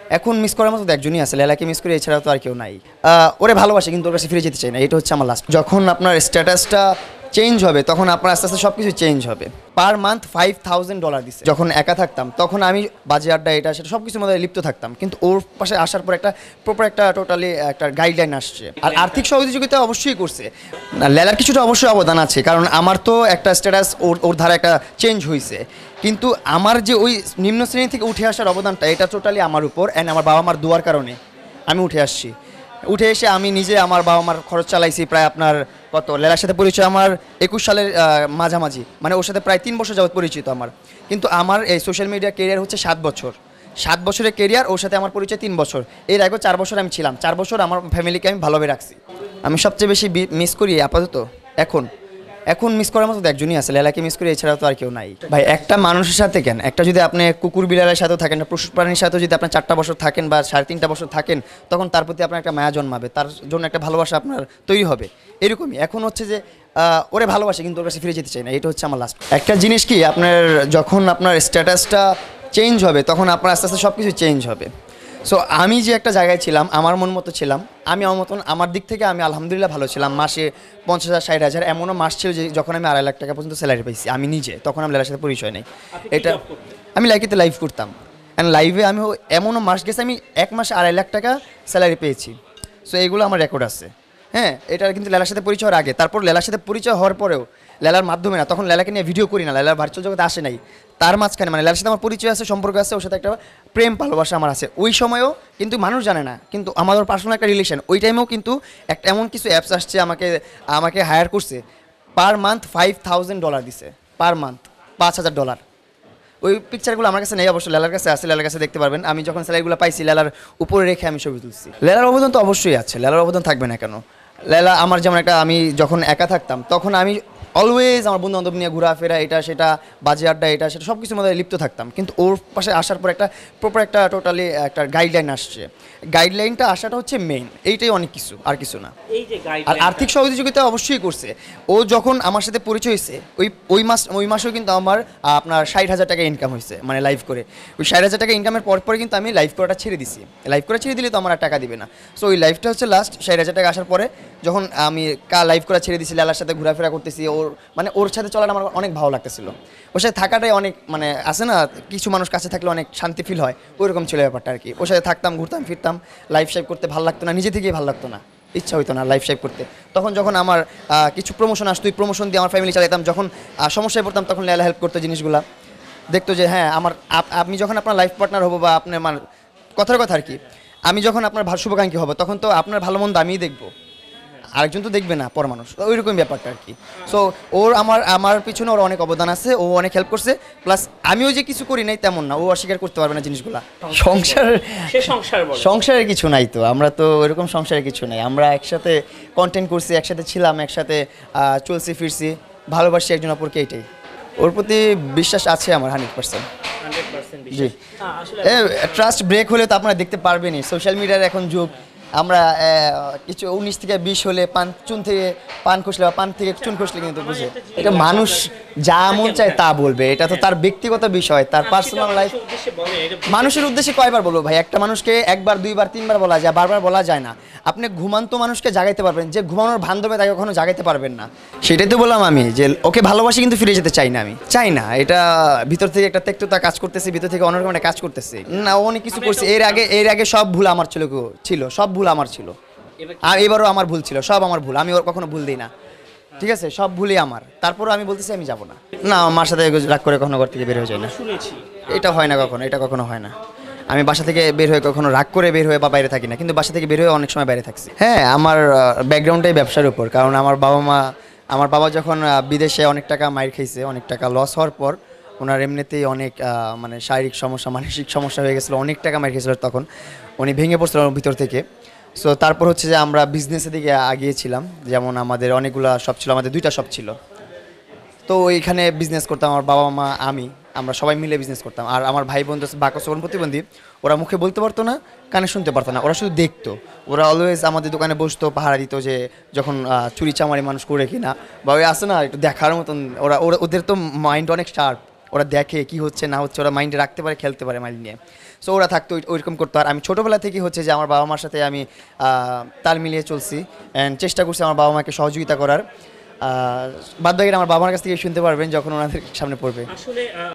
এখন মিস করার মতো তো একজনই আছে, লেলাকে মিস করি, এছাড়াও তো আর কেউ নাই। ওরে ভালোবাসে কিন্তু ওর কাছে ফিরে যেতে চাই না, এটা হচ্ছে আমার লাস্ট। যখন আপনার স্ট্যাটাসটা চেঞ্জ হবে তখন আপনার আস্তে আস্তে সব কিছু চেঞ্জ হবে। পার মান্থ $5,000 দিচ্ছে। যখন একা থাকতাম তখন আমি বাজে আড্ডা এটা সেটা সব কিছুর মধ্যে লিপ্ত থাকতাম, কিন্তু ওর পাশে আসার পর একটা প্রপার একটা টোটালি একটা গাইডলাইন আসছে। আর আর্থিক সহযোগিতা অবশ্যই করছে, না লেলার কিছুটা অবশ্যই অবদান আছে, কারণ আমার তো একটা স্ট্যাটাস ওর ধারা একটা চেঞ্জ হয়েছে, কিন্তু আমার যে ওই নিম্ন শ্রেণী থেকে উঠে আসার অবদানটা এটা টোটালি আমার উপর, অ্যান্ড আমার বাবা মার দোয়ার কারণে আমি উঠে আসছি। উঠে এসে আমি নিজে আমার বাবা মার খরচ চালাইছি প্রায় আপনার কত, লেলার সাথে পরিচয় আমার 21 সালের মাঝামাঝি, মানে ওর সাথে প্রায় 3 বছর যাবত পরিচিত আমার। কিন্তু আমার এই সোশ্যাল মিডিয়া কেরিয়ার হচ্ছে 7 বছর, 7 বছরের কেরিয়ার, ওর সাথে আমার পরিচয় 3 বছর। এর আগেও 4 বছর আমি ছিলাম, 4 বছর আমার ফ্যামিলিকে আমি ভালোভাবে রাখছি। আমি সবচেয়ে বেশি মিস করি আপাতত এখন এখন মিস করার মতো একজনই আছে, লেলাকে মিস করি, এছাড়াও তো আর কেউ নাই ভাই। একটা মানুষের সাথে কেন, একটা যদি আপনি কুকুর বিড়ালের সাথেও থাকেন, পশু প্রাণীর সাথেও যদি আপনার 4টা বছর থাকেন বা 3.5 বছর থাকেন, তখন তার প্রতি আপনার একটা মায়া জন্মাবে, তার জন্য একটা ভালোবাসা আপনার তৈরি হবে। এরকমই এখন হচ্ছে যে ওরে ভালোবাসে কিন্তু ওর কাছে ফিরে যেতে চাই না, এটা হচ্ছে আমার লাস্ট। একটা জিনিস কি, আপনার যখন আপনার স্ট্যাটাসটা চেঞ্জ হবে তখন আপনার আস্তে আস্তে সব কিছু চেঞ্জ হবে। সো আমি যে একটা জায়গায় ছিলাম, আমার মন মতো ছিলাম, আমি আমার মতন, আমার দিক থেকে আমি আলহামদুলিল্লাহ ভালো ছিলাম। মাসে 50,000 60,000 এমনও মাস ছিল যে যখন আমি 2.5 লাখ টাকা পর্যন্ত স্যালারি পাইছি আমি নিজে, তখন আমি লেলার সাথে পরিচয় নেই। এটা আমি লাইকেতে লাইভ করতাম, অ্যান্ড লাইভে আমি এমনও মাস গেছে আমি 1 মাসে 2.5 লাখ টাকা স্যালারি পেয়েছি। সো এইগুলো আমার রেকর্ড আছে। হ্যাঁ, এটা কিন্তু লেলার সাথে পরিচয় হওয়ার আগে, তারপর লেলার সাথে পরিচয় হওয়ার পরেও লেলার মাধ্যমে না, তখন লেলাকে নিয়ে ভিডিও করি না, লেলার ভার্চুয়াল জগতে আসে নাই, তার মাঝখানে মানে লেলার সাথে আমার পরিচয় আছে, সম্পর্ক আছে, ওর সাথে একটা প্রেম ভালোবাসা আমার আছে ওই সময়ও, কিন্তু মানুষ জানে না, কিন্তু আমাদের পার্সোনাল একটা রিলেশন। ওই টাইমেও কিন্তু একটা এমন কিছু অ্যাপস আসছে, আমাকে হায়ার করছে, পার মান্থ $5,000 দিছে, পার মান্থ $5,000। ওই পিকচারগুলো আমার কাছে নেই, অবশ্য লেলার কাছে আছে, লেলার কাছে দেখতে পারবেন। আমি যখন স্যালারিগুলো পাইছি লেলার উপরে রেখে আমি ছবি তুলছি। লেলার অবদান তো অবশ্যই আছে, লেলার অবদান থাকবে না কেন। লেলা আমার যেমন একটা, আমি যখন একা থাকতাম তখন আমি অলওয়েজ আমার বন্ধু বান্ধব নিয়ে ঘোরাফেরা এটা সেটা বাজে আড্ডা এটা সেটা সব কিছুর মধ্যে লিপ্ত থাকতাম, কিন্তু ওর পাশে আসার পর একটা প্রপার একটা টোটালি একটা গাইডলাইন আসছে। গাইডলাইনটা আসাটা হচ্ছে মেইন, এইটাই অনেক কিছু, আর কিছু না। আর আর্থিক সহযোগিতা অবশ্যই করছে। ও যখন আমার সাথে পরিচয় হয়েছে ওই মাসেও কিন্তু আমার আপনার 60,000 টাকা ইনকাম হয়েছে, মানে লাইভ করে। ওই 60,000 টাকা ইনকামের পরে কিন্তু আমি লাইভ করাটা ছেড়ে দিছি। লাইভ করা ছেড়ে দিলে তো আমার আর টাকা দিবে না। সো ওই লাইভটা হচ্ছে লাস্ট 60,000 টাকা আসার পরে, যখন আমি লাইভ করা ছেড়ে দিছি, লেলার সাথে ঘোরাফেরা করতেছি, ওর সাথে চলাটা আমার অনেক ভালো লাগতেছিল। ওর সাথে থাকাটাই অনেক, মানে আছে না কিছু মানুষ কাছে থাকলে অনেক শান্তি ফিল হয়, ওইরকম ছিল ব্যাপারটা আর কি। ওর সাথে থাকতাম, ঘুরতাম ফিরতাম, লাইভ শেপ করতে ভালো লাগতো না, নিজে থেকেই ভালো লাগতো না, ইচ্ছা হইতো না লাইভ শেপ করতে। তখন যখন আমার কিছু প্রমোশন আসতো, ওই প্রমোশন দিয়ে আমার ফ্যামিলি চালাতাম, যখন সমস্যায় পড়তাম তখন লেলা হেল্প করতো, জিনিসগুলা দেখতো যে হ্যাঁ আপনি যখন আপনার লাইফ পার্টনার হবো বা আপনি আমার কথার কথা আর কি, আমি যখন আপনার শুভাকাঙ্ক্ষী হবো তখন তো আপনার ভালো মন্দ আমিই দেখবো, আরেকজন তো দেখবে না, পর মানুষ, ওইরকম ব্যাপারটা আর কি। সো ওর আমার পিছনে ওর অনেক অবদান আছে, ও অনেক হেল্প করছে, প্লাস আমিও যে কিছু করি নাই তেমন না, ও অস্বীকার করতে পারবে না জিনিসগুলা। সংসারের কিছু নাই তো, আমরা তো ওইরকম সংসারের কিছু নাই, আমরা একসাথে কন্টেন্ট করছি, একসাথে ছিলাম, একসাথে চলছি ফিরছি, ভালোবাসি একজন অপরকে, এইটাই। ওর প্রতি বিশ্বাস আছে আমার 100%। জি, ট্রাস্ট ব্রেক হলে তো আপনারা দেখতে পারবেনই, সোশ্যাল মিডিয়ার এখন যুগ। আমরা কিছু 19 থেকে 20 হলে চুন থেকে পান খসলে বা পান থেকে চুন খসলে কিন্তু বুঝে, এটা মানুষ যা মন চায় তা বলবে, এটা তো তার ব্যক্তিগত বিষয়, তার পার্সোনাল লাইফ। মানুষের উদ্দেশ্যে কয়বার বলবো ভাই, একটা মানুষকে 1 বার 2 বার 3 বার বলা যায়, বারবার বলা যায় না। আপনি ঘুমান্ত মানুষকে জাগাইতে পারবেন, যে ঘুমানোর ভান ধরবে তাকে কখনো জাগাইতে পারবেন না। সেটাই তো বললাম আমি, যে ওকে ভালোবাসি কিন্তু ফিরে যেতে চাই না, আমি চাই না। এটা ভিতর থেকে একটা তেক্ততা কাজ করতেছে, ভিতর থেকে অন্যরকম একটা কাজ করতেছে না, ও অনেক কিছু করছে এর আগে সব ভুল আমার ছিল, সব ভুল আমার ছিল, আর এবারও আমার ভুল ছিল, সব আমার ভুল, আমি ওর কখনো ভুল দিই না, ঠিক আছে, সব ভুলই আমার। তারপরও আমি বলতেছি আমি যাবো না, আমার সাথে রাগ করে কখনো ঘর থেকে বের হয়ে যায় না, এটা হয় না কখনো, এটা কখনো হয় না। আমি বাসা থেকে বের হয়ে কখনো রাগ করে বের হয়ে বা বাইরে থাকি না, কিন্তু বাসা থেকে বের হয়ে অনেক সময় বাইরে থাকছি। হ্যাঁ, আমার ব্যাকগ্রাউন্ডটাই ব্যবসার উপর, কারণ আমার বাবা যখন বিদেশে অনেক টাকা মাইর খাইছে, অনেক টাকা লস হওয়ার পর ওনার এমনিতেই অনেক মানে শারীরিক সমস্যা, মানসিক সমস্যা হয়ে গেছিলো, অনেক টাকা মাইর খেয়েছিল, তখন উনি ভেঙে পড়ছিল ভিতর থেকে। সো তারপর হচ্ছে যে আমরা বিজনেসের দিকে আগিয়েছিলাম, যেমন আমাদের অনেকগুলো শপ ছিল, আমাদের 2টা শপ ছিল, তো ওইখানে বিজনেস করতাম, আমার বাবা মা আমরা সবাই মিলে বিজনেস করতাম। আর আমার ভাই বোন বাকশ্রবণ প্রতিবন্ধী, ওরা মুখে বলতে পারতো না, কানে শুনতে পারতো না, ওরা শুধু দেখতো। ওরা অলওয়েজ আমাদের দোকানে বসতো, পাহারা দিত যে যখন চুরি চামারি মানুষ করে কিনা, বা ওই আসে না একটু দেখার মতন। ওদের তো মাইন্ড অনেক শার্প, ওরা দেখে কি হচ্ছে না হচ্ছে, ওরা মাইন্ডে রাখতে পারে, খেলতে পারে মাইন্ড নিয়ে। সো ওরা থাকতো ওইরকম করতো। আর আমি ছোটোবেলা থেকেই হচ্ছে যে আমার বাবা মার সাথে আমি তাল মিলিয়ে চলছি অ্যান্ড চেষ্টা করছি আমার বাবা মাকে সহযোগিতা করার। বাদ বাকিটা আমার বাবার কাছ থেকে শুনতে পারবেন যখন ওনাদের সামনে পড়বে। আসলে